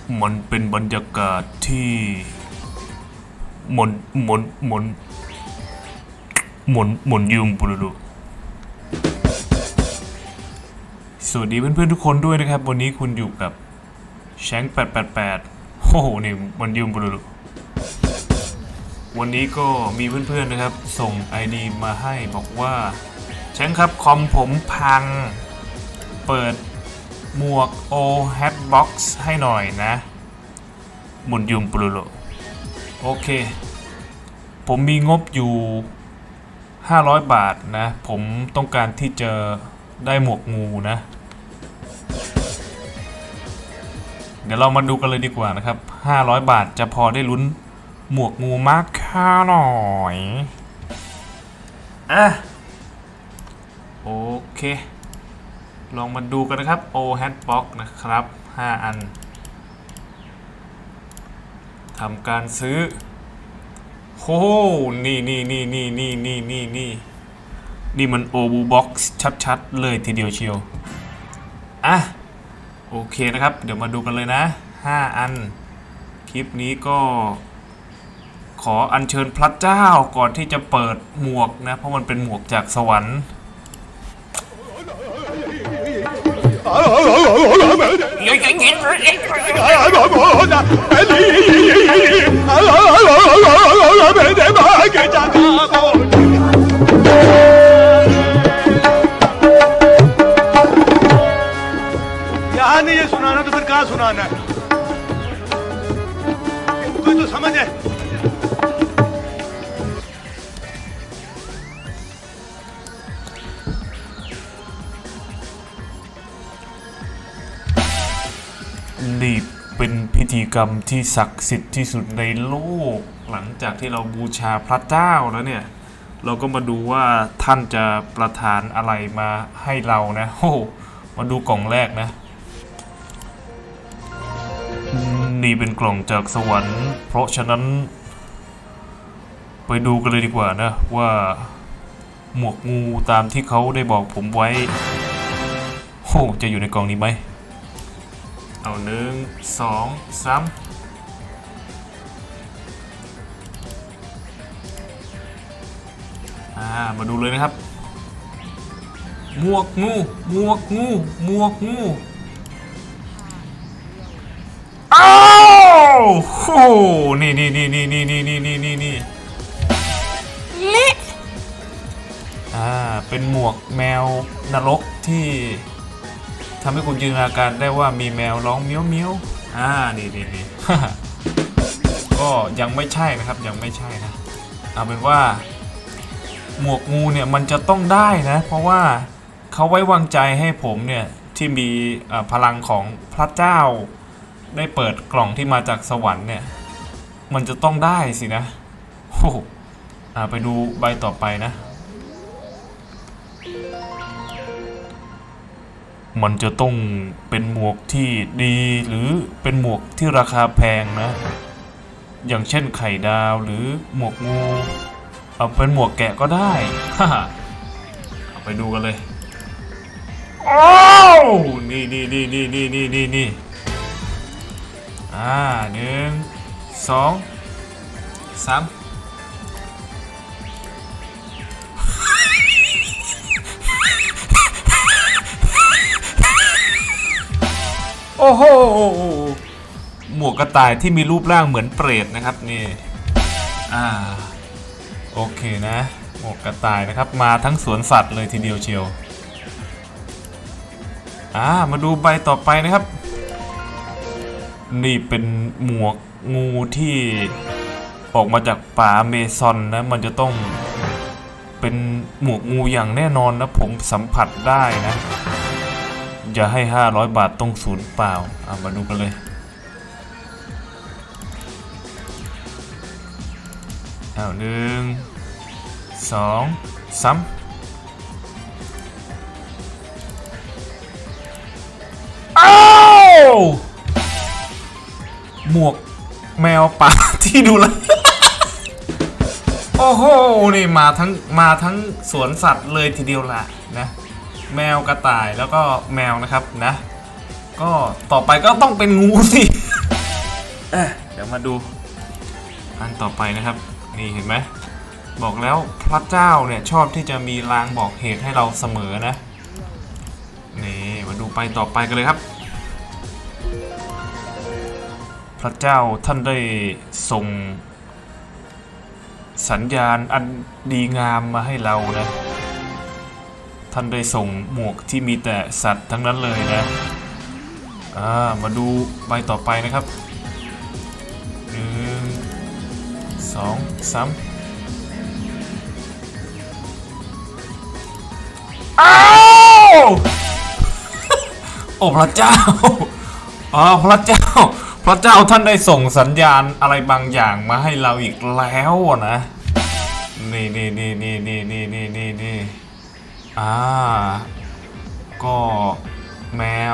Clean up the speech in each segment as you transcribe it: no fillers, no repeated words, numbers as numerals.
มันเป็นบรรยากาศที่หมนยุมปุรุสวัสดีเพื่อนๆทุกคนด้วยนะครับวันนี้คุณอยู่กับแชง888โอ้โหนี่มันยุมปุรุวันนี้ก็มีเพื่อนๆนะครับส่ง ID มาให้บอกว่าแชงครับคอมผมพังเปิดหมวก O Hatbox ให้หน่อยนะมุนยุมปุรุโอเคผมมีงบอยู่500 บาทนะผมต้องการที่จะได้หมวกงูนะเดี๋ยวเรามาดูกันเลยดีกว่านะครับ500 บาทจะพอได้ลุ้นหมวกงูมากค่าหน่อยโอเคลองมาดูกันนะครับ O Hatbox นะครับ5 อันทำการซื้อโอ้นี่มันโอบูบ็อกซ์ชัดๆเลยทีเดียวเชียวโอเคนะครับเดี๋ยวมาดูกันเลยนะ5 อันคลิปนี้ก็ขออัญเชิญพระเจ้าก่อนที่จะเปิดหมวกนะเพราะมันเป็นหมวกจากสวรรค์ यहाँ नहीं ये सुनाना तो फिर कहाँ सुनाना है कोई तो समझ है นี่เป็นพิธีกรรมที่ศักดิ์สิทธิ์ที่สุดในโลกหลังจากที่เราบูชาพระเจ้าแล้วเนี่ยเราก็มาดูว่าท่านจะประทานอะไรมาให้เรานะมาดูกล่องแรกนะนี่เป็นกล่องจากสวรรค์เพราะฉะนั้นไปดูกันเลยดีกว่านะว่าหมวกงูตามที่เขาได้บอกผมไว้จะอยู่ในกล่องนี้ไหมเอา1 2 3มาดูเลยนะครับหมวกงูอ้าวนี่เละเป็นหมวกแมวนรกที่ทำให้คุณจินตนาการได้ว่ามีแมวร้องเมี้ยวนี่ ก็ยังไม่ใช่นะครับยังไม่ใช่นะเอาเป็นว่าหมวกงูเนี่ยมันจะต้องได้นะเพราะว่าเขาไว้วางใจให้ผมเนี่ยที่มีพลังของพระเจ้าได้เปิดกล่องที่มาจากสวรรค์เนี่ยมันจะต้องได้สินะไปดูใบต่อไปนะมันจะต้องเป็นหมวกที่ดีหรือเป็นหมวกที่ราคาแพงนะอย่างเช่นไข่ดาวหรือหมวกงูเอาเป็นหมวกแกะก็ได้เอาไปดูกันเลยนี่1 2 3โอ้โหหมวกกระต่ายที่มีรูปร่างเหมือนเปรตนะครับนี่โอเคนะหมวกกระต่ายนะครับมาทั้งสวนสัตว์เลยทีเดียวเชียวมาดูใบต่อไปนะครับนี่เป็นหมวกงูที่ออกมาจากป่าเมซอนนะมันจะต้องเป็นหมวกงูอย่างแน่นอนนะผมสัมผัสได้นะอย่าให้500 บาทต้องสูญเปล่ามาดูกันเลย1 2 3หมวกแมวป่าที่ดูแลโอ้โหนี่มาทั้งสวนสัตว์เลยทีเดียวละนะแมวกระต่ายแล้วก็แมวนะครับนะก็ต่อไปก็ต้องเป็นงูสิเดี๋ยวมาดูอันต่อไปนะครับนี่เห็นไหมบอกแล้วพระเจ้าเนี่ยชอบที่จะมีลางบอกเหตุให้เราเสมอนะนี่มาดูไปต่อไปกันเลยครับพระเจ้าท่านได้ส่งสัญญาณอันดีงามมาให้เรานะท่านได้ส่งหมวกที่มีแต่สัตว์ทั้งนั้นเลยนะมาดูใบต่อไปนะครับ1 2 3อ้าวโอ้พระเจ้าพระเจ้าท่านได้ส่งสัญญาณอะไรบางอย่างมาให้เราอีกแล้วนะนี่ก็แมว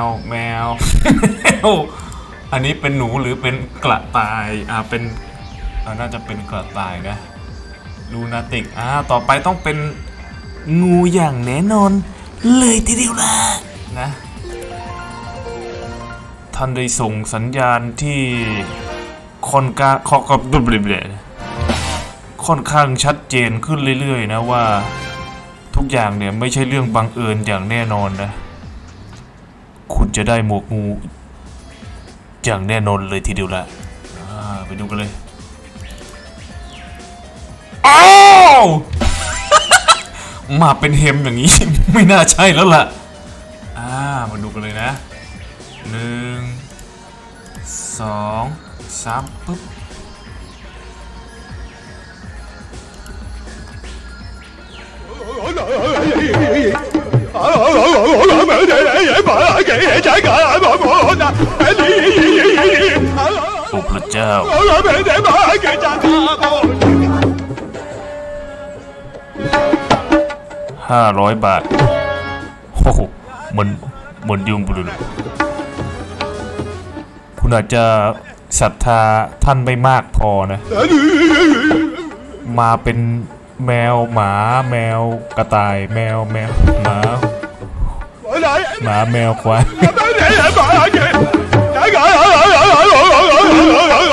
อันนี้เป็นหนูหรือเป็นกระต่ายเป็นน่าจะเป็นกระต่ายนะลูนาติกต่อไปต้องเป็นงูอย่างแน่นอนเลยทีเดียวนะท่านได้ส่งสัญญาณที่ค่อนข้างชัดเจนขึ้นเรื่อยๆนะว่าทุกอย่างเนี่ยไม่ใช่เรื่องบังเอิญอย่างแน่นอนนะคุณจะได้หมวกงูอย่างแน่นอนเลยทีเดียวไปดูกันเลยอ้าวมาเป็นเฮมอย่างนี้ ไม่น่าใช่แล้วล่ะมาดูกันเลยนะ1 2 3ปึ๊บโอ้พระเจ้า500 บาทโอ้โหเหมือนยุงบุรุษคุณอาจจะศรัทธาท่านไม่มากพอนะมาเป็นแมวหมาแมวกระต่ายแมวหมาแมวควาย